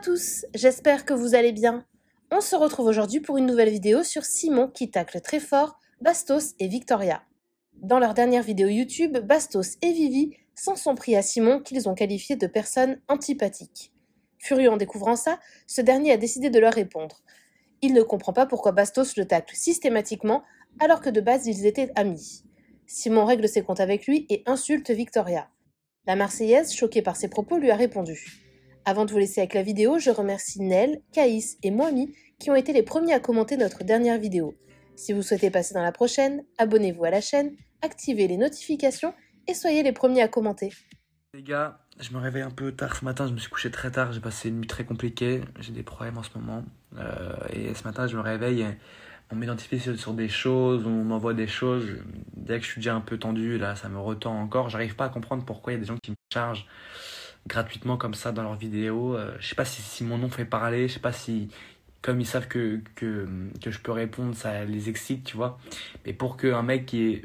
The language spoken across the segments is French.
tous, j'espère que vous allez bien. On se retrouve aujourd'hui pour une nouvelle vidéo sur Simon qui tacle très fort Bastos et Victoria. Dans leur dernière vidéo YouTube, Bastos et Vivi s'en sont pris à Simon qu'ils ont qualifié de personne antipathique. Furieux en découvrant ça, ce dernier a décidé de leur répondre. Il ne comprend pas pourquoi Bastos le tacle systématiquement alors que de base ils étaient amis. Simon règle ses comptes avec lui et insulte Victoria. La Marseillaise, choquée par ses propos, lui a répondu. Avant de vous laisser avec la vidéo, je remercie Nel, Caïs et Moami qui ont été les premiers à commenter notre dernière vidéo. Si vous souhaitez passer dans la prochaine, abonnez-vous à la chaîne, activez les notifications et soyez les premiers à commenter. Les gars, je me réveille un peu tard ce matin, je me suis couché très tard, j'ai passé une nuit très compliquée, j'ai des problèmes en ce moment. Et ce matin je me réveille, et on m'identifie sur des choses, on m'envoie des choses. Dès que je suis déjà un peu tendu, là ça me retend encore. J'arrive pas à comprendre pourquoi il y a des gens qui me chargent gratuitement comme ça dans leurs vidéos. Je sais pas si mon nom fait parler, je sais pas si comme ils savent que je peux répondre, ça les excite, tu vois. Mais pour qu'un mec qui est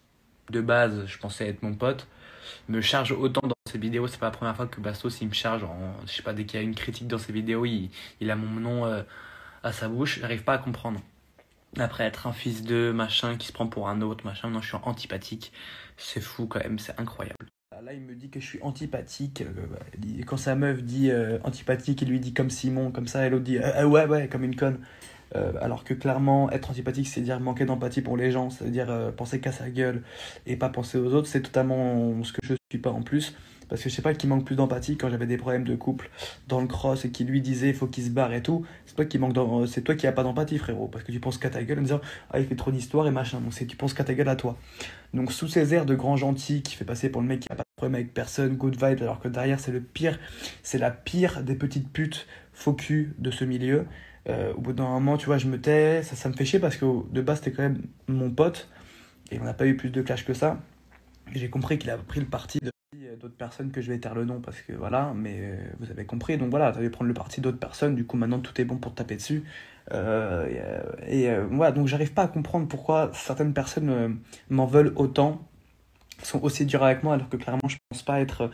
de base, je pensais être mon pote, me charge autant dans ses vidéos, c'est pas la première fois que Bastos il me charge, je sais pas, dès qu'il y a une critique dans ses vidéos, il a mon nom à sa bouche, j'arrive pas à comprendre. Après être un fils de machin qui se prend pour un autre, machin, non je suis antipathique, c'est fou quand même, c'est incroyable. Là il me dit que je suis antipathique, quand sa meuf dit antipathique, il lui dit comme Simon, comme ça, et l'autre dit ouais, comme une conne. Alors que clairement, être antipathique, c'est dire manquer d'empathie pour les gens, c'est-à-dire penser qu'à sa gueule et pas penser aux autres. C'est totalement ce que je suis pas en plus. Parce que je sais pas qui manque plus d'empathie quand j'avais des problèmes de couple dans le cross et qui lui disait il faut qu'il se barre et tout. C'est toi c'est toi qui a pas d'empathie, frérot. Parce que tu penses qu'à ta gueule en disant ah il fait trop d'histoire et machin. Donc tu penses qu'à ta gueule à toi. Donc sous ces airs de grand gentil qui fait passer pour le mec qui a pas de problème avec personne, good vibe, alors que derrière c'est le pire, c'est la pire des petites putes faux cul de ce milieu. Au bout d'un moment, tu vois, je me tais, ça me fait chier parce que de base, c'était quand même mon pote et on n'a pas eu plus de clash que ça. Et j'ai compris qu'il a pris le parti d'autres personnes que je vais taire le nom parce que voilà, mais vous avez compris. Donc voilà, tu allais prendre le parti d'autres personnes, du coup maintenant tout est bon pour te taper dessus. Voilà, donc j'arrive pas à comprendre pourquoi certaines personnes m'en veulent autant, sont aussi dures avec moi alors que clairement je pense pas être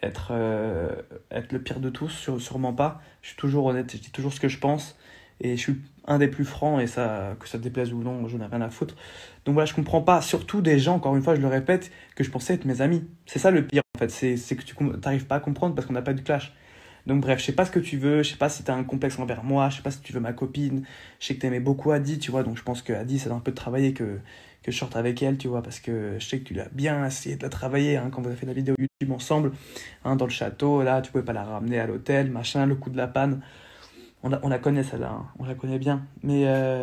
le pire de tous, sûrement pas. Je suis toujours honnête, je dis toujours ce que je pense et je suis un des plus francs et ça, que ça te déplaise ou non, je n'ai rien à foutre. Donc voilà, je comprends pas, surtout des gens, encore une fois je le répète, que je pensais être mes amis. C'est ça le pire en fait, c'est que tu n'arrives pas à comprendre parce qu'on n'a pas de clash. Donc bref, je sais pas ce que tu veux, je sais pas si t'as un complexe envers moi, je sais pas si tu veux ma copine, je sais que t'aimais beaucoup Adi, tu vois, donc je pense que Adi ça doit un peu de travailler que je sorte avec elle, tu vois, parce que je sais que tu l'as bien essayé de la travailler, hein, quand vous avez fait la vidéo YouTube ensemble, hein, dans le château, là, tu pouvais pas la ramener à l'hôtel, machin, le coup de la panne, on la connaît celle-là, hein, on la connaît bien, mais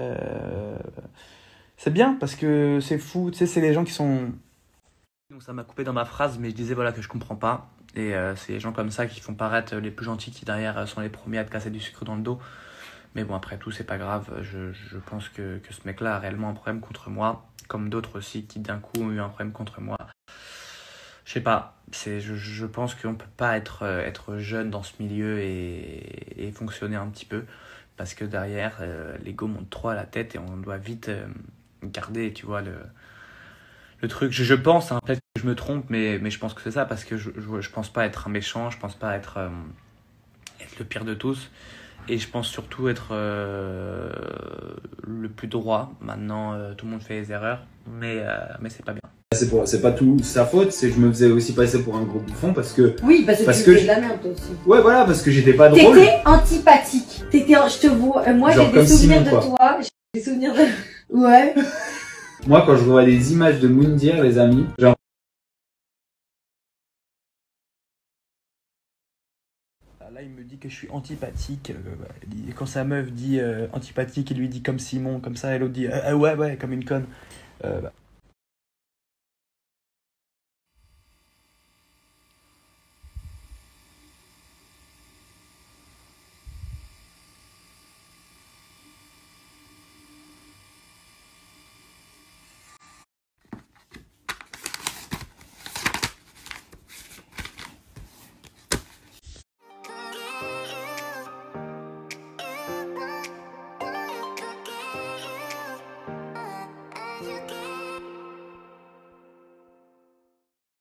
c'est bien, parce que c'est fou, tu sais, c'est les gens qui sont... Donc ça m'a coupé dans ma phrase, mais je disais voilà que je comprends pas, et c'est les gens comme ça qui font paraître les plus gentils qui derrière sont les premiers à te casser du sucre dans le dos. Mais bon, après tout, c'est pas grave. Je pense que ce mec-là a réellement un problème contre moi, comme d'autres aussi qui d'un coup ont eu un problème contre moi. Je sais pas, je pense qu'on peut pas être jeune dans ce milieu et fonctionner un petit peu, parce que derrière, l'ego monte trop à la tête et on doit vite garder, tu vois, le truc. Je pense, hein, peut-être que je me trompe, mais je pense que c'est ça, parce que je pense pas être un méchant, je pense pas être le pire de tous. Et je pense surtout être le plus droit. Maintenant, tout le monde fait des erreurs, mais c'est pas bien. C'est pas tout sa faute, c'est que je me faisais aussi passer pour un gros bouffon parce que... Oui, parce que tu faisais de la merde toi aussi. Ouais, voilà, parce que j'étais pas drôle. T'étais antipathique. Je te vois, moi j'ai des souvenirs de toi. J'ai des souvenirs de... Ouais. Moi, quand je vois des images de Moundir, les amis, genre... Là, il me dit que je suis antipathique. Quand sa meuf dit antipathique, il lui dit comme Simon, comme ça, et l'autre dit ouais, comme une conne.